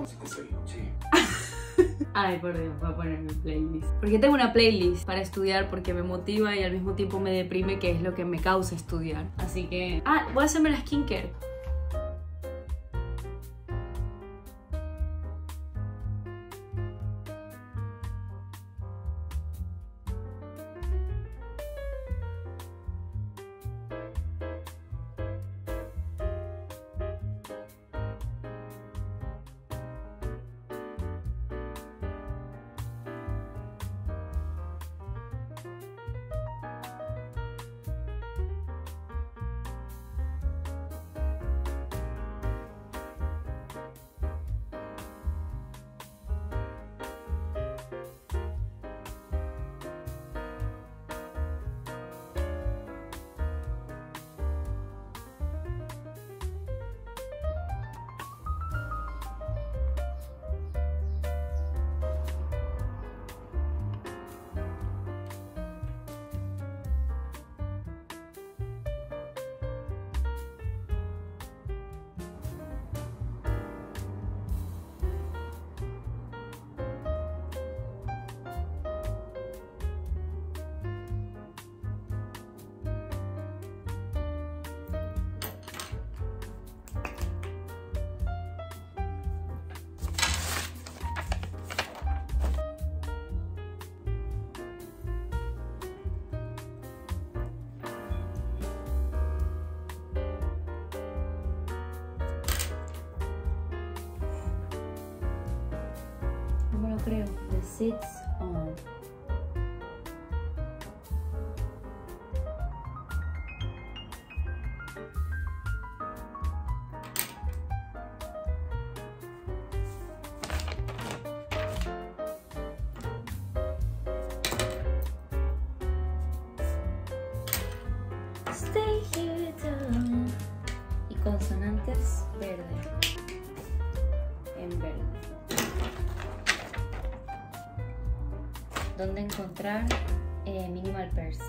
Ay, por Dios, voy a poner mi playlist. Porque tengo una playlist para estudiar porque me motiva y al mismo tiempo me deprime, que es lo que me causa estudiar. Así que... voy a hacerme la skincare. Creo, the sits on. Stay here down. Y consonantes verde. En verde. ¿Dónde encontrar Minimal Purse?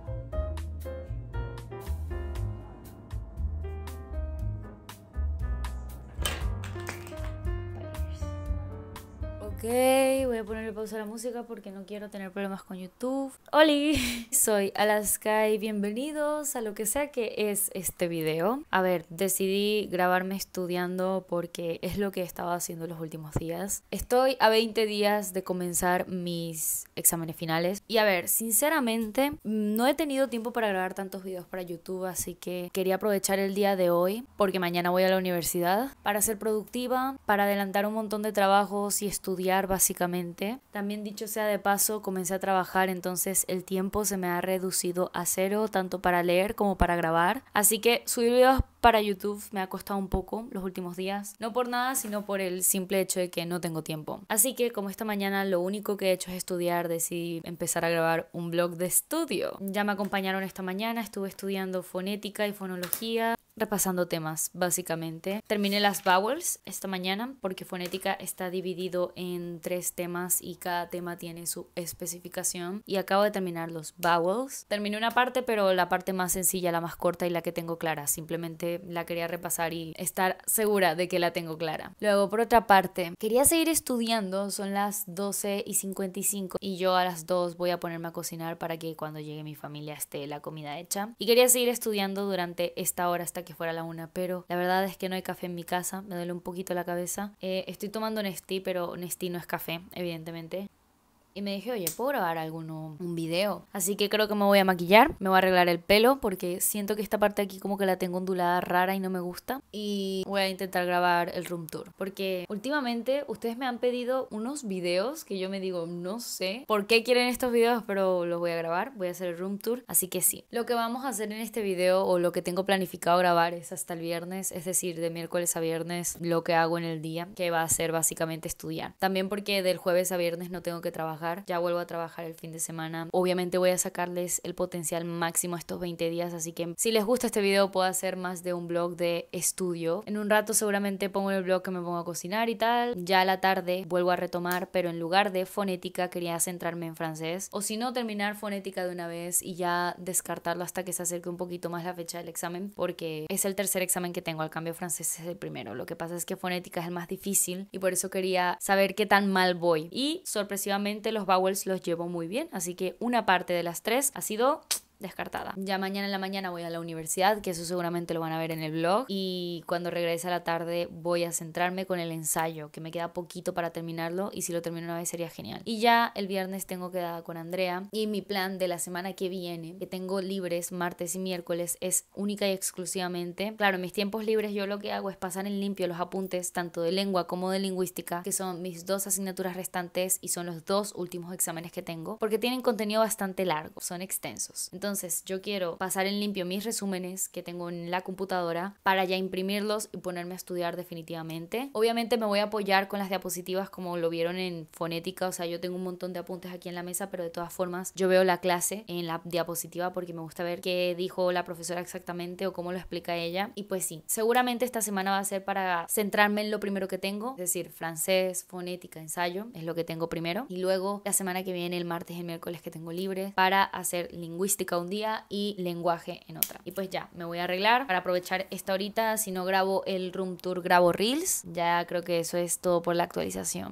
Ok, voy a ponerle pausa a la música porque no quiero tener problemas con YouTube. ¡Holi! Soy Alaska y bienvenidos a lo que sea que es este video. A ver, decidí grabarme estudiando porque es lo que he estado haciendo los últimos días. Estoy a 20 días de comenzar mis exámenes finales. Y a ver, sinceramente, no he tenido tiempo para grabar tantos videos para YouTube, así que quería aprovechar el día de hoy porque mañana voy a la universidad para ser productiva, para adelantar un montón de trabajos y estudiar básicamente. También dicho sea de paso, comencé a trabajar, entonces el tiempo se me ha reducido a cero, tanto para leer como para grabar. Así que subir videos para YouTube me ha costado un poco los últimos días. No por nada, sino por el simple hecho de que no tengo tiempo. Así que como esta mañana lo único que he hecho es estudiar, decidí empezar a grabar un vlog de estudio. Ya me acompañaron esta mañana, estuve estudiando fonética y fonología, repasando temas básicamente. Terminé las vowels esta mañana porque fonética está dividido en 3 temas y cada tema tiene su especificación, y acabo de terminar los vowels. Terminé una parte, pero la parte más sencilla, la más corta y la que tengo clara. Simplemente la quería repasar y estar segura de que la tengo clara. Luego, por otra parte, quería seguir estudiando. Son las 12:55 y yo a las 2 voy a ponerme a cocinar para que cuando llegue mi familia esté la comida hecha. Y quería seguir estudiando durante esta hora hasta que fuera la 1, pero la verdad es que no hay café en mi casa, me duele un poquito la cabeza. Estoy tomando Nestí, pero Nestí no es café, evidentemente. Y me dije, oye, ¿puedo grabar un video? Así que creo que me voy a maquillar, me voy a arreglar el pelo porque siento que esta parte aquí como que la tengo ondulada rara y no me gusta. Y voy a intentar grabar el room tour porque últimamente ustedes me han pedido unos videos que yo me digo, no sé por qué quieren estos videos, pero los voy a grabar, voy a hacer el room tour. Así que sí, lo que vamos a hacer en este video o lo que tengo planificado grabar es hasta el viernes, es decir, de miércoles a viernes, lo que hago en el día, que va a ser básicamente estudiar. También porque del jueves a viernes no tengo que trabajar, trabajar, ya vuelvo a trabajar el fin de semana. Obviamente voy a sacarles el potencial máximo estos 20 días, así que si les gusta este video puedo hacer más de un vlog de estudio. En un rato seguramente pongo en el vlog que me pongo a cocinar y tal. Ya a la tarde vuelvo a retomar, pero en lugar de fonética quería centrarme en francés, o si no terminar fonética de una vez y ya descartarlo hasta que se acerque un poquito más la fecha del examen, porque es el tercer examen que tengo, al cambio francés es el primero. Lo que pasa es que fonética es el más difícil y por eso quería saber qué tan mal voy, y sorpresivamente los vowels los llevo muy bien, así que una parte de las tres ha sido descartada. Ya mañana en la mañana voy a la universidad, que eso seguramente lo van a ver en el vlog, y cuando regrese a la tarde voy a centrarme con el ensayo, que me queda poquito para terminarlo, y si lo termino una vez sería genial. Y ya el viernes tengo quedada con Andrea, y mi plan de la semana que viene, que tengo libres martes y miércoles, es única y exclusivamente, claro, en mis tiempos libres yo lo que hago es pasar en limpio los apuntes tanto de lengua como de lingüística, que son mis dos asignaturas restantes y son los dos últimos exámenes que tengo, porque tienen contenido bastante largo, son extensos. Entonces yo quiero pasar en limpio mis resúmenes que tengo en la computadora para ya imprimirlos y ponerme a estudiar definitivamente. Obviamente me voy a apoyar con las diapositivas como lo vieron en fonética, o sea, yo tengo un montón de apuntes aquí en la mesa, pero de todas formas yo veo la clase en la diapositiva porque me gusta ver qué dijo la profesora exactamente o cómo lo explica ella. Y pues sí, seguramente esta semana va a ser para centrarme en lo primero que tengo, es decir, francés, fonética, ensayo, es lo que tengo primero, y luego la semana que viene, el martes y el miércoles que tengo libres, para hacer lingüística un día y lenguaje en otra. Y pues ya, me voy a arreglar para aprovechar esta horita. Si no grabo el room tour, grabo reels. Ya creo que eso es todo por la actualización.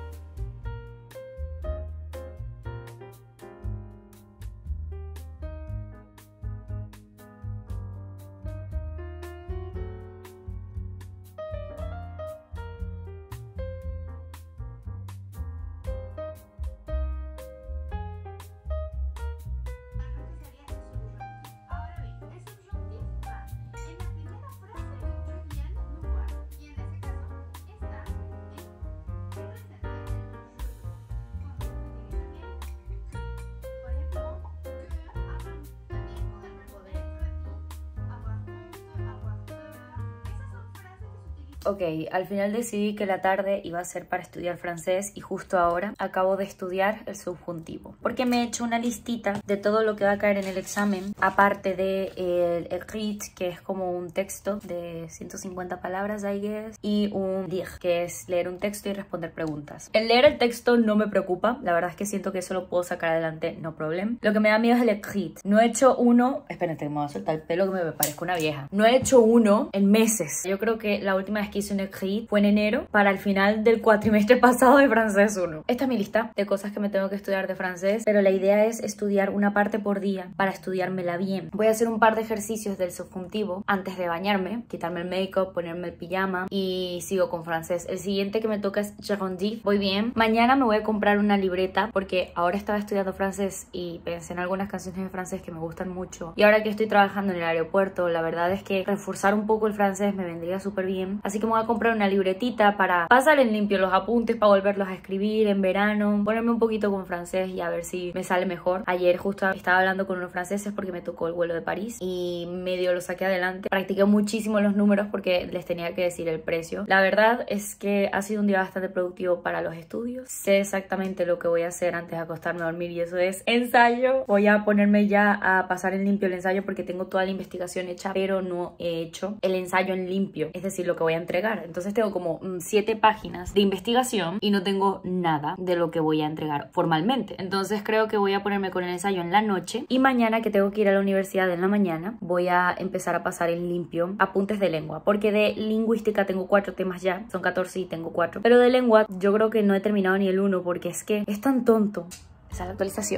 Ok, al final decidí que la tarde iba a ser para estudiar francés y justo ahora acabo de estudiar el subjuntivo. Porque me he hecho una listita de todo lo que va a caer en el examen, aparte de el écrit, que es como un texto de 150 palabras, I guess, y un lire, que es leer un texto y responder preguntas. El leer el texto no me preocupa, la verdad es que siento que eso lo puedo sacar adelante, no problem. Lo que me da miedo es el écrit. No he hecho uno, espérate, me voy a soltar el pelo que me parezco una vieja. No he hecho uno en meses. Yo creo que la última vez que hice un écrit fue en enero, para el final del cuatrimestre pasado de francés 1. Esta es mi lista de cosas que me tengo que estudiar de francés, pero la idea es estudiar una parte por día para estudiármela bien. Voy a hacer un par de ejercicios del subjuntivo antes de bañarme, quitarme el make-up, ponerme el pijama y sigo con francés. El siguiente que me toca es gerondif. Voy bien. Mañana me voy a comprar una libreta porque ahora estaba estudiando francés y pensé en algunas canciones de francés que me gustan mucho, y ahora que estoy trabajando en el aeropuerto, la verdad es que reforzar un poco el francés me vendría súper bien, así que me voy a comprar una libretita para pasar en limpio los apuntes, para volverlos a escribir en verano, ponerme un poquito con francés y a ver si me sale mejor. Ayer justo estaba hablando con unos franceses porque me tocó el vuelo de París y medio lo saqué adelante. Practiqué muchísimo los números porque les tenía que decir el precio. La verdad es que ha sido un día bastante productivo para los estudios. Sé exactamente lo que voy a hacer antes de acostarme a dormir y eso es ensayo. Voy a ponerme ya a pasar en limpio el ensayo porque tengo toda la investigación hecha, pero no he hecho el ensayo en limpio, es decir, lo que voy a entregar. Entonces tengo como 7 páginas de investigación y no tengo nada de lo que voy a entregar formalmente. Entonces creo que voy a ponerme con el ensayo en la noche, y mañana, que tengo que ir a la universidad en la mañana, voy a empezar a pasar en limpio apuntes de lengua, porque de lingüística tengo 4 temas ya, son 14 y tengo 4, pero de lengua yo creo que no he terminado ni el 1 porque es que es tan tonto. Esa es la actualización.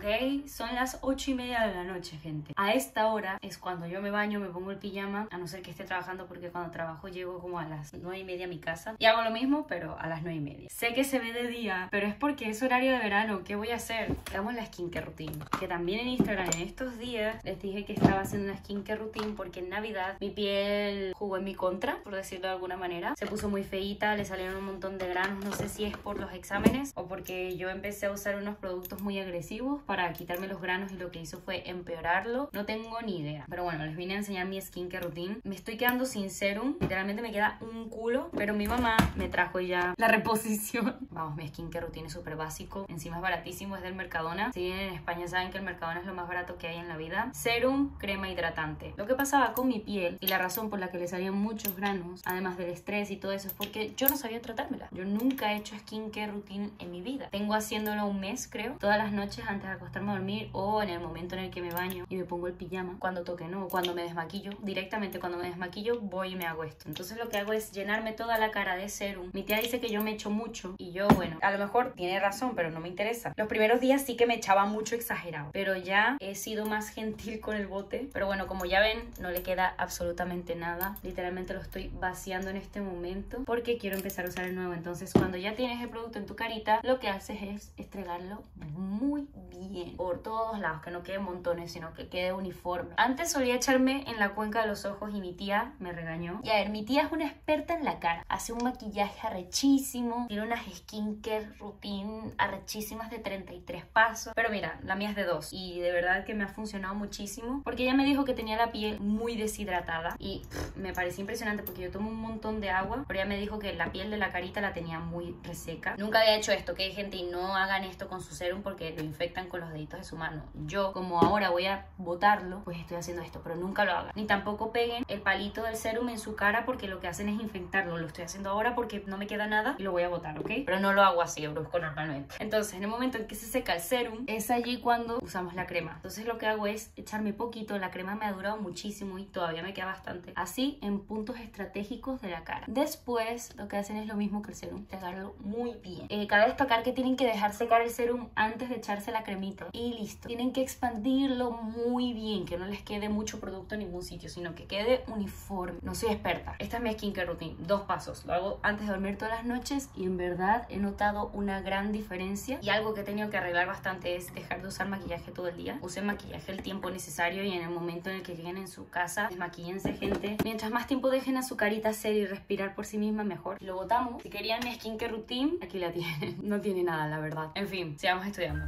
¿ok? Son las 8:30 de la noche, gente. A esta hora es cuando yo me baño, me pongo el pijama, a no ser que esté trabajando, porque cuando trabajo llego como a las 9:30 a mi casa y hago lo mismo, pero a las 9:30. Sé que se ve de día, pero es porque es horario de verano. ¿Qué voy a hacer? Hagamos la skincare routine, que también en Instagram en estos días les dije que estaba haciendo una skincare routine porque en Navidad mi piel jugó en mi contra, por decirlo de alguna manera. Se puso muy feíta, le salieron un montón de granos. No sé si es por los exámenes o porque yo empecé a usar unos productos muy agresivos para quitarme los granos y lo que hizo fue empeorarlo. No tengo ni idea, pero bueno, les vine a enseñar mi skincare routine. Me estoy quedando sin serum, literalmente me queda un culo, pero mi mamá me trajo ya la reposición. Vamos, mi skincare routine es súper básico, encima es baratísimo, es del Mercadona. Si vienen en España saben que el Mercadona es lo más barato que hay en la vida. Serum, crema hidratante. Lo que pasaba con mi piel y la razón por la que le salían muchos granos, además del estrés y todo eso, es porque yo no sabía tratármela. Yo nunca he hecho skincare routine en mi vida. Tengo haciéndolo un mes, creo, todas las noches antes de acostarme a dormir o en el momento en el que me baño y me pongo el pijama. Cuando toque, no, cuando me desmaquillo, directamente cuando me desmaquillo voy y me hago esto. Entonces lo que hago es llenarme toda la cara de serum. Mi tía dice que yo me echo mucho y yo, bueno, a lo mejor tiene razón, pero no me interesa. Los primeros días sí que me echaba mucho exagerado, pero ya he sido más gentil con el bote. Pero bueno, como ya ven, no le queda absolutamente nada. Literalmente lo estoy vaciando en este momento porque quiero empezar a usar el nuevo. Entonces cuando ya tienes el producto en tu carita, lo que haces es estregarlo muy bien por todos lados, que no quede montones, sino que quede uniforme. Antes solía echarme en la cuenca de los ojos y mi tía me regañó. Y a ver, mi tía es una experta en la cara, hace un maquillaje arrechísimo, tiene unas skincare routine arrechísimas de 33 pasos, pero mira, la mía es de 2 y de verdad que me ha funcionado muchísimo porque ella me dijo que tenía la piel muy deshidratada y me pareció impresionante porque yo tomo un montón de agua, pero ella me dijo que la piel de la carita la tenía muy reseca. Nunca había hecho esto, que gente, y no hagan esto con su serum porque lo infectan con los deditos de su mano. Yo, como ahora voy a botarlo, pues estoy haciendo esto, pero nunca lo hagan. Ni tampoco peguen el palito del serum en su cara porque lo que hacen es infectarlo. Lo estoy haciendo ahora porque no me queda nada y lo voy a botar, ¿ok? Pero no lo hago así, brusco, normalmente. Entonces, en el momento en que se seca el serum, es allí cuando usamos la crema. Entonces lo que hago es echarme poquito. La crema me ha durado muchísimo y todavía me queda bastante. Así, en puntos estratégicos de la cara. Después, lo que hacen es lo mismo que el serum, pegarlo muy bien. Cabe destacar que tienen que dejar secar el serum antes de echarse la cremita. Y listo. Tienen que expandirlo muy bien, que no les quede mucho producto en ningún sitio, sino que quede uniforme. No soy experta. Esta es mi skincare routine. 2 pasos. Lo hago antes de dormir todas las noches y en verdad he notado una gran diferencia. Y algo que he tenido que arreglar bastante es dejar de usar maquillaje todo el día. Usen maquillaje el tiempo necesario y en el momento en el que lleguen en su casa, desmaquíllense, gente. Mientras más tiempo dejen a su carita ser y respirar por sí misma, mejor. Lo botamos. Si querían mi skincare routine, aquí la tienen. No tiene nada, la verdad. En fin, sigamos estudiando.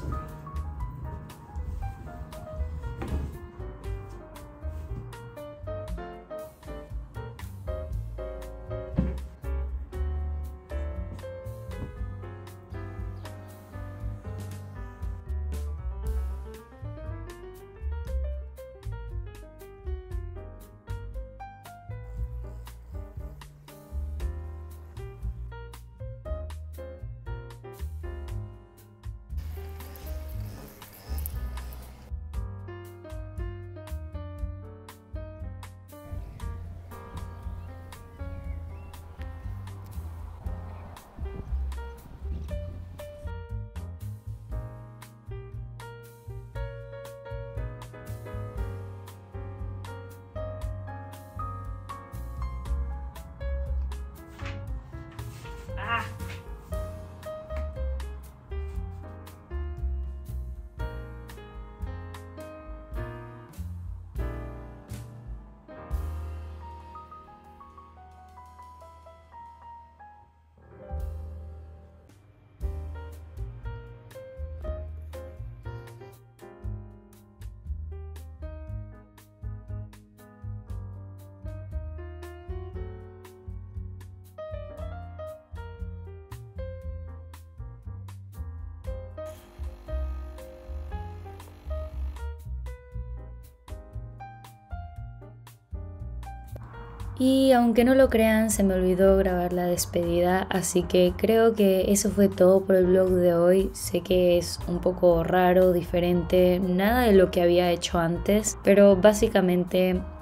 Y aunque no lo crean, se me olvidó grabar la despedida, así que creo que eso fue todo por el vlog de hoy. Sé que es un poco raro, diferente, nada de lo que había hecho antes, pero básicamente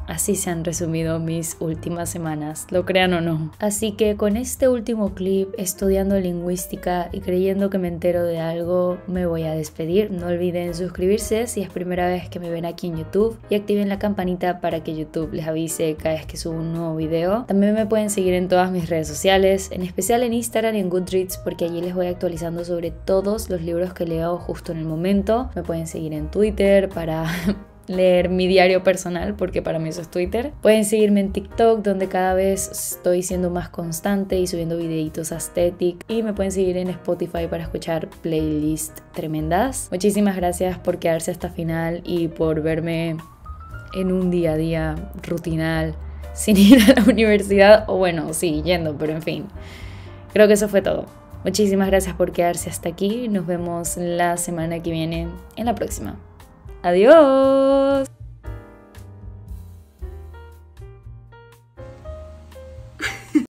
así se han resumido mis últimas semanas, lo crean o no. Así que con este último clip, estudiando lingüística y creyendo que me entero de algo, me voy a despedir. No olviden suscribirse si es primera vez que me ven aquí en YouTube y activen la campanita para que YouTube les avise cada vez que subo un nuevo video. También me pueden seguir en todas mis redes sociales, en especial en Instagram y en Goodreads, porque allí les voy actualizando sobre todos los libros que leo justo en el momento. Me pueden seguir en Twitter para leer mi diario personal, porque para mí eso es Twitter. Pueden seguirme en TikTok, donde cada vez estoy siendo más constante y subiendo videitos aesthetic, y me pueden seguir en Spotify para escuchar playlists tremendas. Muchísimas gracias por quedarse hasta final y por verme en un día a día rutinal sin ir a la universidad, o bueno, sí, yendo, pero en fin, creo que eso fue todo. Muchísimas gracias por quedarse hasta aquí. Nos vemos la semana que viene en la próxima. ¡Adiós!